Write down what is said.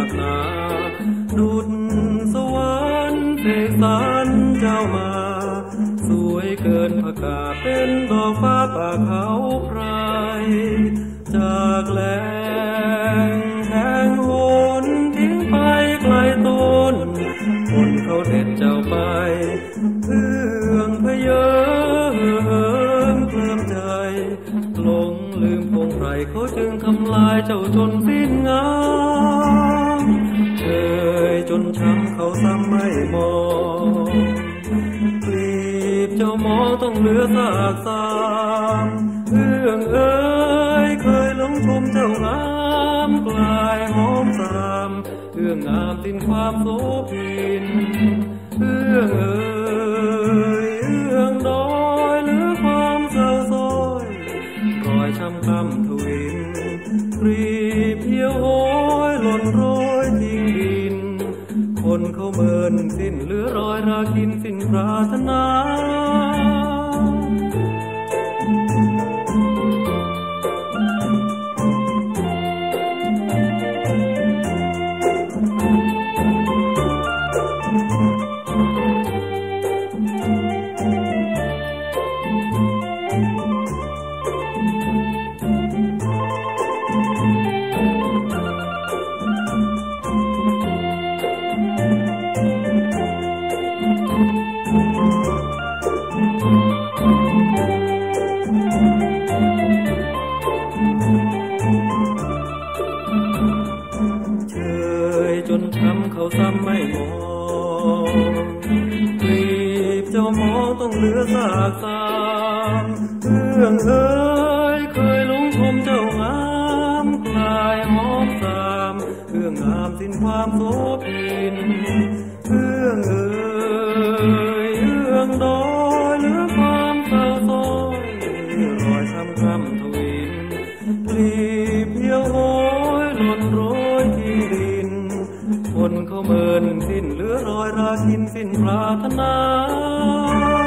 กหนาดุจสวรรค์เสกสรรเจ้ามาสวยเกินผกาเป็นดอกฟ้าป่าเขาไพรจากแหล่งแห่งหนทิ้งไปไกลต้นคนเขาเด็ดเจ้าไปเพื่องพเยอเคลื่อนใจหลงลืมพงไพรเขาจึงทำลายเจ้าจนสิ้นงามเอ่ยจนช้ำเขาซ้ำไม่มองกลีบเจ้ามองต้องเหลือซากสามเอื้องเอ่ยเคยหลงชมเจ้างามกลายหอมสามเอื้องงามสิ้นความโสภินเอื้องเอ่ยเอื้องดอยหรือความเศร้าซ้อยรอยช้ำคำทวินกรีบเหี่ยวโหยหล่นโรยทิ้งดินคนเขาเมินสิ้นเหลือรอยราคินสิ้นปรารถนาจนช้ำเขาซ้ำไม่มองกลีบเจ้ามองต้องเหลือซากสามเอื้องเอ่ยเคยหลงชมเจ้างามกลายหอมสามเอื้องงามสิ้นความโสภินเอื้องเอ่ยเอื้องดอยเหลือความเศร้าซ้อยรอยช้ำคำทวินกลีบเหี่ยวโหยหล่นโรยทิ้งดินคนเขาเมินสิ้นเหลือรอยราคินสิ้นปรารถนา